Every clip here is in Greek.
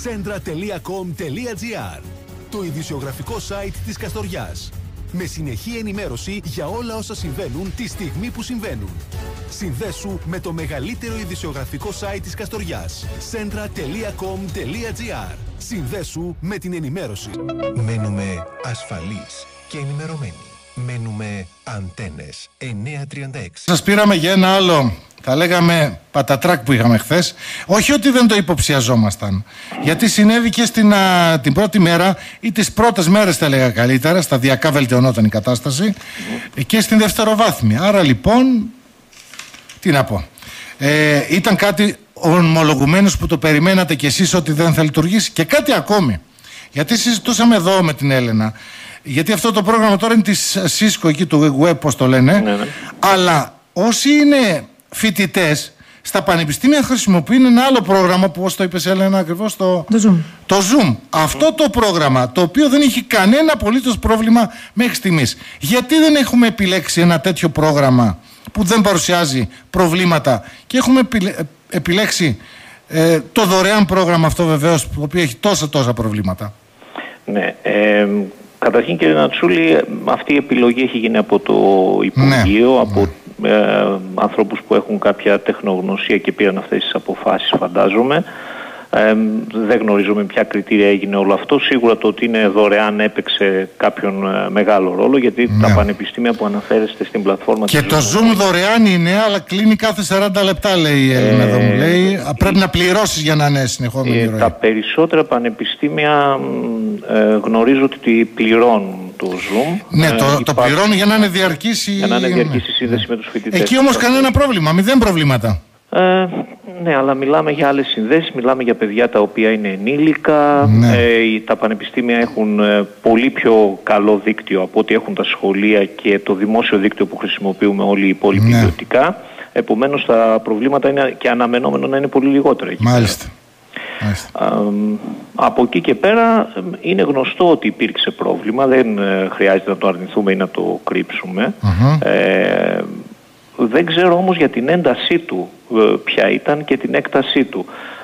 Centra.com.gr, το ειδησιογραφικό site της Καστοριάς. Με συνεχή ενημέρωση για όλα όσα συμβαίνουν τη στιγμή που συμβαίνουν. Συνδέσου με το μεγαλύτερο ειδησιογραφικό site της Καστοριάς. Centra.com.gr. Συνδέσου με την ενημέρωση. Μένουμε ασφαλείς και ενημερωμένοι. Μένουμε Αντένες 936. Σας πήραμε για ένα άλλο, θα λέγαμε, πατατράκ που είχαμε χθες. Όχι ότι δεν το υποψιαζόμασταν. Γιατί συνέβη και την πρώτη μέρα ή τις πρώτες μέρες, θα έλεγα καλύτερα, σταδιακά βελτιωνόταν η κατάσταση, και στην δευτεροβάθμια. Άρα λοιπόν, τι να πω. Ήταν κάτι ομολογουμένως που το περιμένατε κι εσείς ότι δεν θα λειτουργήσει. Και κάτι ακόμη. Γιατί συζητούσαμε εδώ με την Έλενα. Γιατί αυτό το πρόγραμμα τώρα είναι της Cisco εκεί του web, πώς το λένε. Ναι. Αλλά όσοι είναι φοιτητές στα πανεπιστήμια χρησιμοποιούν ένα άλλο πρόγραμμα που, όπως το είπες Έλενα ακριβώς, το Zoom. Αυτό το πρόγραμμα, το οποίο δεν έχει κανένα απολύτως πρόβλημα μέχρι στιγμής. Γιατί δεν έχουμε επιλέξει ένα τέτοιο πρόγραμμα που δεν παρουσιάζει προβλήματα και έχουμε επιλέξει το δωρεάν πρόγραμμα αυτό, βεβαίως, το οποίο έχει τόσα προβλήματα? Ναι, καταρχήν, κύριε Νατσούλη, αυτή η επιλογή έχει γίνει από το Υπουργείο, από ανθρώπους που έχουν κάποια τεχνογνωσία και πήραν αυτές τις αποφάσεις, φαντάζομαι. Δεν γνωρίζω με ποια κριτήρια έγινε όλο αυτό. Σίγουρα το ότι είναι δωρεάν έπαιξε κάποιον μεγάλο ρόλο, γιατί τα πανεπιστήμια που αναφέρεστε στην πλατφόρμα... Και το Zoom δωρεάν είναι, αλλά κλείνει κάθε 40 λεπτά, λέει η Έλληνα εδώ, μου λέει. Πρέπει να πληρώσεις για να είναι συνεχόμενη ροή. Τα περισσότερα πανεπιστήμια γνωρίζω ότι πληρώνουν το Zoom. Ναι, το πληρώνουν για να είναι διαρκής η σύνδεση με τους φοιτητές. Εκεί όμως κανένα πρόβλημα, 0 προβλήματα. Ναι, αλλά μιλάμε για άλλες συνδέσεις, μιλάμε για παιδιά τα οποία είναι ενήλικα. Τα πανεπιστήμια έχουν πολύ πιο καλό δίκτυο από ό,τι έχουν τα σχολεία και το δημόσιο δίκτυο που χρησιμοποιούμε όλοι οι υπόλοιποι ιδιωτικά. Επομένως τα προβλήματα είναι και αναμενόμενο να είναι πολύ λιγότερα εκεί. Μάλιστα. Από εκεί και πέρα είναι γνωστό ότι υπήρξε πρόβλημα, δεν χρειάζεται να το αρνηθούμε ή να το κρύψουμε. Δεν ξέρω όμως για την έντασή του ποια ήταν και την έκτασή του.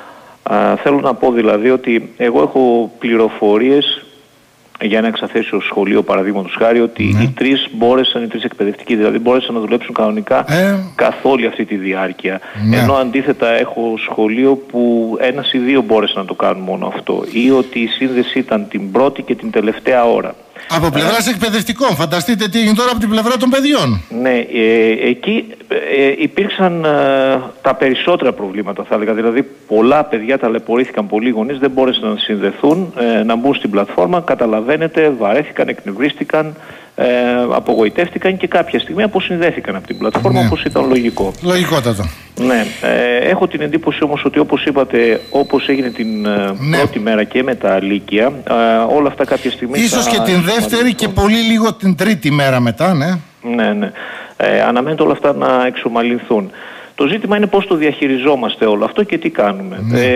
Θέλω να πω δηλαδή ότι εγώ έχω πληροφορίες για ένα εξαθέσιο σχολείο, παραδείγματος χάρη, ότι οι τρεις εκπαιδευτικοί δηλαδή μπόρεσαν να δουλέψουν κανονικά καθ' όλη αυτή τη διάρκεια. Ενώ αντίθετα έχω σχολείο που ένας ή δύο μπόρεσαν να το κάνουν μόνο αυτό, ή ότι η σύνδεση ήταν την πρώτη και την τελευταία ώρα. Από πλευράς εκπαιδευτικών, φανταστείτε τι έγινε τώρα από την πλευρά των παιδιών. Ναι, εκεί υπήρξαν τα περισσότερα προβλήματα, θα έλεγα. Δηλαδή, πολλά παιδιά ταλαιπωρήθηκαν, πολλοί γονείς δεν μπόρεσαν να συνδεθούν, να μπουν στην πλατφόρμα. Καταλαβαίνετε, βαρέθηκαν, εκνευρίστηκαν, απογοητεύτηκαν και κάποια στιγμή αποσυνδέθηκαν από την πλατφόρμα, όπως ήταν λογικό. Λογικότατο. Ναι, έχω την εντύπωση όμως ότι, όπως είπατε, όπως έγινε την πρώτη μέρα και με τα Λύκεια, όλα αυτά κάποια στιγμή... Ίσως και την δεύτερη και πολύ λίγο την τρίτη μέρα μετά, Ναι. Αναμένεται όλα αυτά να εξομαλυνθούν. Το ζήτημα είναι πώς το διαχειριζόμαστε όλο αυτό και τι κάνουμε.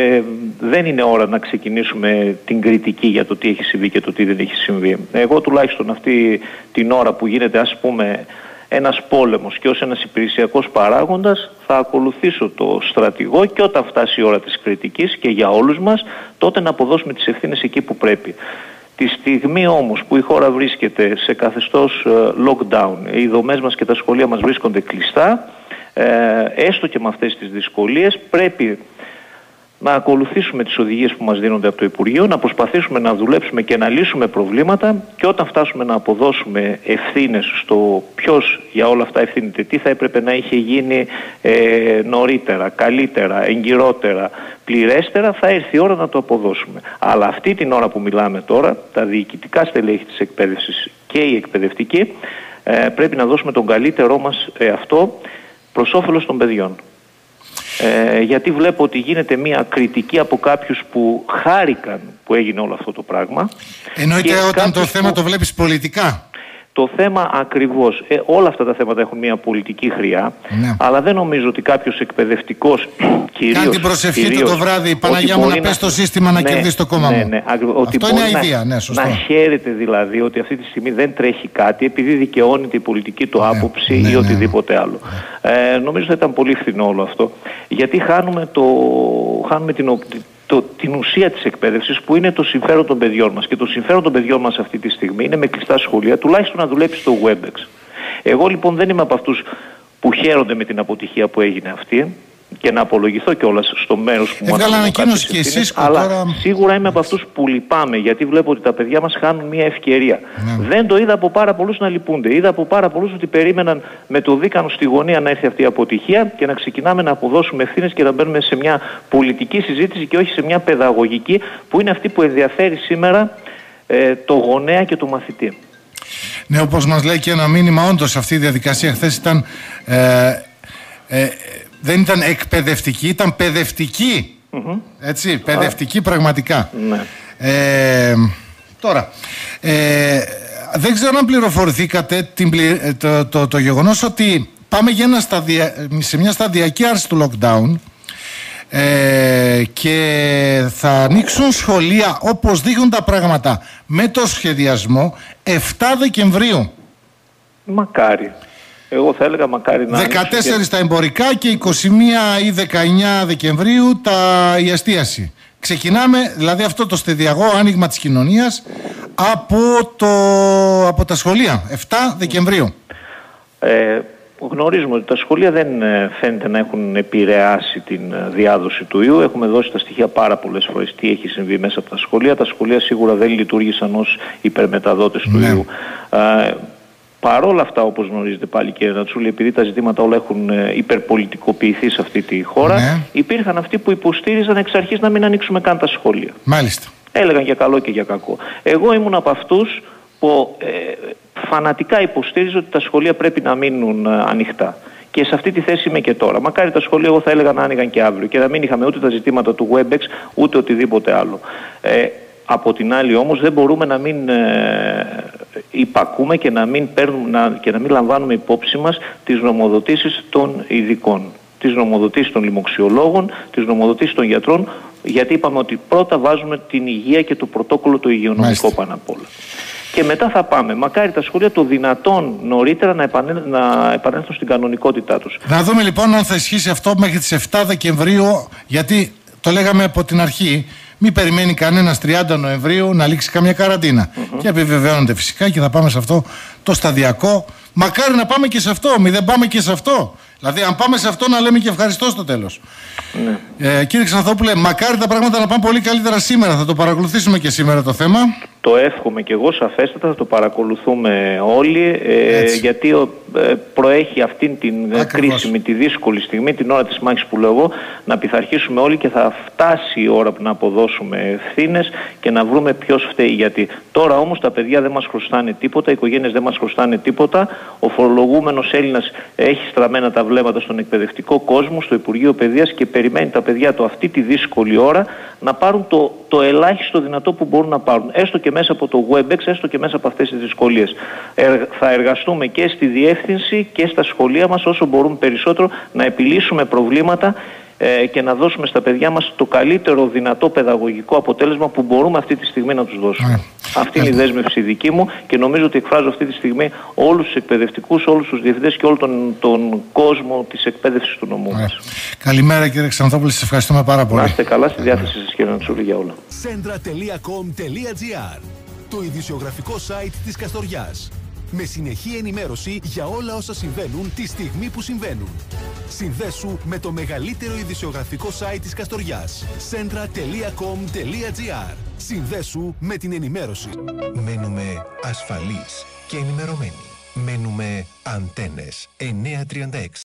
Δεν είναι ώρα να ξεκινήσουμε την κριτική για το τι έχει συμβεί και το τι δεν έχει συμβεί. Εγώ τουλάχιστον αυτή την ώρα που γίνεται, ας πούμε, ένας πόλεμος και ως ένας υπηρεσιακός παράγοντας, θα ακολουθήσω το στρατηγό και όταν φτάσει η ώρα της κριτικής και για όλους μας, τότε να αποδώσουμε τις ευθύνες εκεί που πρέπει. Τη στιγμή όμως που η χώρα βρίσκεται σε καθεστώς lockdown, οι δομές μας και τα σχολεία μας βρίσκονται κλειστά, έστω και με αυτές τις δυσκολίες, πρέπει να ακολουθήσουμε τις οδηγίες που μας δίνονται από το Υπουργείο, να προσπαθήσουμε να δουλέψουμε και να λύσουμε προβλήματα, και όταν φτάσουμε να αποδώσουμε ευθύνες στο ποιος για όλα αυτά ευθύνεται, τι θα έπρεπε να είχε γίνει νωρίτερα, καλύτερα, εγκυρότερα, πληρέστερα, θα έρθει η ώρα να το αποδώσουμε. Αλλά αυτή την ώρα που μιλάμε τώρα, τα διοικητικά στελέχη της εκπαίδευσης και οι εκπαιδευτικοί πρέπει να δώσουμε τον καλύτερό μας εαυτό προς όφελος των παιδιών. Γιατί βλέπω ότι γίνεται μια κριτική από κάποιους που χάρηκαν που έγινε όλο αυτό το πράγμα. Εννοείται όταν το θέμα το βλέπεις πολιτικά. Το θέμα ακριβώς, όλα αυτά τα θέματα έχουν μια πολιτική χρειά, αλλά δεν νομίζω ότι κάποιος εκπαιδευτικός κυρίως... Κάνει την προσευχή του το βράδυ, Παναγιά μου, να πες το σύστημα να κερδίσει το κόμμα μου. Αυτό είναι αηδία, να χαίρεται δηλαδή ότι αυτή τη στιγμή δεν τρέχει κάτι επειδή δικαιώνεται η πολιτική του άποψη ή οτιδήποτε άλλο. Νομίζω θα ήταν πολύ φθηνό όλο αυτό, γιατί χάνουμε την ουσία της εκπαίδευσης, που είναι το συμφέρον των παιδιών μας. Και το συμφέρον των παιδιών μας αυτή τη στιγμή είναι με κλειστά σχολεία, τουλάχιστον να δουλέψει στο WebEx. Εγώ λοιπόν δεν είμαι από αυτούς που χαίρονται με την αποτυχία που έγινε αυτή, και να απολογηθώ κιόλας στο μέρος που μου ανακοίνωση και εσείς, αλλά τώρα... σίγουρα είμαι από αυτούς που λυπάμαι, γιατί βλέπω ότι τα παιδιά μας χάνουν μια ευκαιρία. Δεν το είδα από πάρα πολλούς να λυπούνται. Είδα από πάρα πολλούς ότι περίμεναν με το δίκανο στη γωνία να έρθει αυτή η αποτυχία και να ξεκινάμε να αποδώσουμε ευθύνες και να μπαίνουμε σε μια πολιτική συζήτηση και όχι σε μια παιδαγωγική, που είναι αυτή που ενδιαφέρει σήμερα το γονέα και το μαθητή. Ναι, όπως μας λέει και ένα μήνυμα, όντως αυτή η διαδικασία χθες ήταν... δεν ήταν εκπαιδευτική, ήταν παιδευτική. Έτσι, παιδευτική πραγματικά. Ναι. Τώρα, δεν ξέρω αν πληροφορηθήκατε το γεγονός ότι πάμε για σε μια σταδιακή άρση του lockdown, και θα ανοίξουν σχολεία, όπως δείχνουν τα πράγματα, με το σχεδιασμό 7 Δεκεμβρίου. Μακάρι. Εγώ θα έλεγα μακάρι να 14 τα εμπορικά και 21 ή 19 Δεκεμβρίου η εστίαση. Ξεκινάμε δηλαδή αυτό το στεδιακό άνοιγμα της κοινωνίας από τα σχολεία 7 Δεκεμβρίου. Γνωρίζουμε ότι τα σχολεία δεν φαίνεται να έχουν επηρεάσει την διάδοση του ιού. Έχουμε δώσει τα στοιχεία πάρα πολλές φορές τι έχει συμβεί μέσα από τα σχολεία. Τα σχολεία σίγουρα δεν λειτουργήσαν ως υπερμεταδότες του ιού. Παρόλα αυτά, όπως γνωρίζετε πάλι, κύριε Ρατσούλη, επειδή τα ζητήματα όλα έχουν υπερπολιτικοποιηθεί σε αυτή τη χώρα, υπήρχαν αυτοί που υποστήριζαν εξ αρχής να μην ανοίξουμε καν τα σχολεία. Μάλιστα. Έλεγαν για καλό και για κακό. Εγώ ήμουν από αυτούς που φανατικά υποστήριζα ότι τα σχολεία πρέπει να μείνουν ανοιχτά. Και σε αυτή τη θέση είμαι και τώρα. Μακάρι τα σχολεία, εγώ θα έλεγα, να άνοιγαν και αύριο και να μην είχαμε ούτε τα ζητήματα του WebEx ούτε οτιδήποτε άλλο. Από την άλλη όμως δεν μπορούμε να μην υπακούμε και να μην λαμβάνουμε υπόψη μας τις νομοδοτήσεις των ειδικών, τις νομοδοτήσεις των λοιμοξιολόγων, τις νομοδοτήσεις των γιατρών, γιατί είπαμε ότι πρώτα βάζουμε την υγεία και το πρωτόκολλο το υγειονομικό πάνω απ' όλα. Και μετά θα πάμε. Μακάρι τα σχολεία το δυνατόν νωρίτερα να επανέλθουν στην κανονικότητά τους. Να δούμε λοιπόν αν θα ισχύσει αυτό μέχρι τις 7 Δεκεμβρίου, γιατί το λέγαμε από την αρχή. Μην περιμένει κανένας 30 Νοεμβρίου να λήξει καμία καραντίνα. Και επιβεβαιώνονται φυσικά και θα πάμε σε αυτό το σταδιακό. Μακάρι να πάμε και σε αυτό, μην δεν πάμε και σε αυτό. Δηλαδή, αν πάμε σε αυτό, να λέμε και ευχαριστώ στο τέλος. Κύριε Ξανθόπουλε, μακάρι τα πράγματα να πάνε πολύ καλύτερα σήμερα. Θα το παρακολουθήσουμε και σήμερα το θέμα. Το εύχομαι και εγώ σαφέστατα, θα το παρακολουθούμε όλοι, γιατί προέχει αυτήν την κρίσιμη, τη δύσκολη στιγμή, την ώρα της μάχης που λέω εγώ, να πειθαρχήσουμε όλοι και θα φτάσει η ώρα που να αποδώσουμε ευθύνες και να βρούμε ποιος φταίει. Γιατί τώρα όμως τα παιδιά δεν μας χρωστάνε τίποτα, οι οικογένειες δεν μας χρωστάνε τίποτα, ο φορολογούμενος Έλληνας έχει στραμμένα τα βλέμματα στον εκπαιδευτικό κόσμο, στο Υπουργείο Παιδείας και περιμένει τα παιδιά του αυτή τη δύσκολη ώρα να πάρουν το ελάχιστο δυνατό που μπορούν να πάρουν. Έστω και μέσα από το WebEx, έστω και μέσα από αυτές τις δυσκολίες. Θα εργαστούμε και στη διεύθυνση και στα σχολεία μας όσο μπορούμε περισσότερο να επιλύσουμε προβλήματα και να δώσουμε στα παιδιά μας το καλύτερο δυνατό παιδαγωγικό αποτέλεσμα που μπορούμε αυτή τη στιγμή να τους δώσουμε. Αυτή είναι η δέσμευση δική μου και νομίζω ότι εκφράζω αυτή τη στιγμή όλους τους εκπαιδευτικούς, όλους τους διευθυντές και όλο τον κόσμο της εκπαίδευσης του νομού μας. Καλημέρα κύριε Ξανθόπουλε, σας ευχαριστούμε πάρα πολύ. Να είστε καλά, στη διάθεση σας κύριε Νατσούλη για όλα. Centra.com.gr, το ειδησιογραφικό site της Καστοριάς. Με συνεχή ενημέρωση για όλα όσα συμβαίνουν τη στιγμή που συμβαίνουν. Συνδέσου με το μεγαλύτερο ειδησιογραφικό site της Καστοριάς. Centra.com.gr. Συνδέσου με την ενημέρωση. Μένουμε ασφαλείς και ενημερωμένοι. Μένουμε Αντένες 936.